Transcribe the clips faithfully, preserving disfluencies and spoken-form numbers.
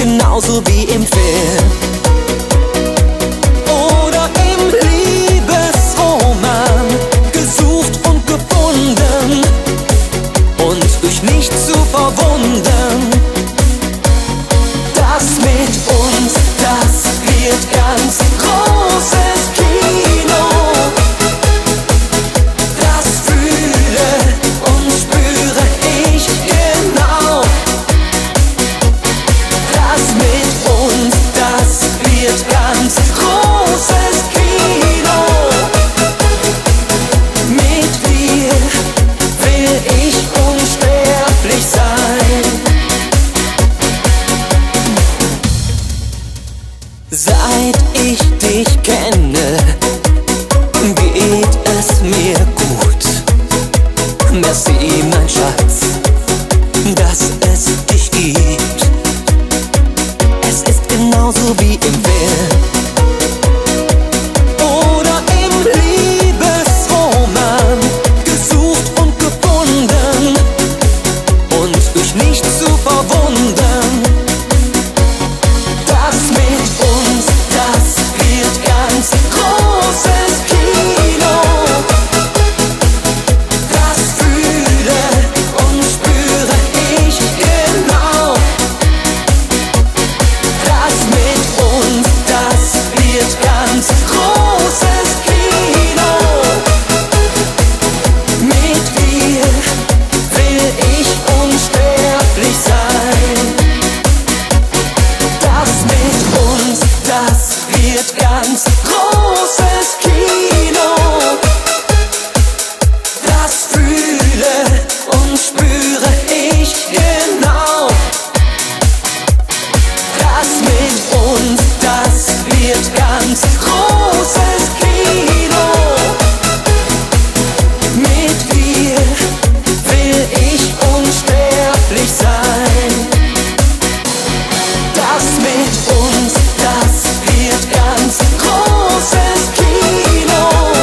genauso wie im Film oder im Liebesroman. Gesucht und gefunden und durch nichts zu verwundern. Das mit uns, das wird ganz großes Kino. Das fühle und spüre ich genau. Das mit uns, das wird ganz großes Kino. Mit dir will ich unsterblich sein. Seit ich dich kenne, geht es mir gut. Merci, mein Schatz, dass es dich gibt. Es ist genauso wie im Film oder im Liebesroman. Gesucht und gefunden und durch nichts zu verwundern. Das mit uns, das wird ganz großes Kino. Das fühle und spüre ich genau. Das mit uns, das wird ganz großes Kino. Mit dir will ich unsterblich sein. Das mit uns, das wird ganz großes Kino. Das fühle und spüre ich genau. Das mit uns, das wird ganz großes Kino. Mit dir will ich unsterblich sein. Das mit uns, das wird ganz großes Kino.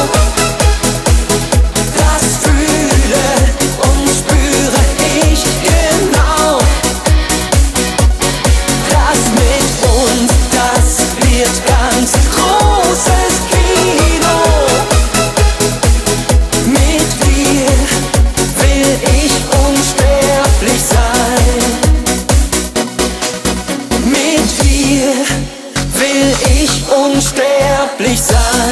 Das fühle und spüre ich genau. Das mit uns, das wird ganz großes Kino. Mit dir will ich unsterblich sein. Mit dir will ich unsterblich sein.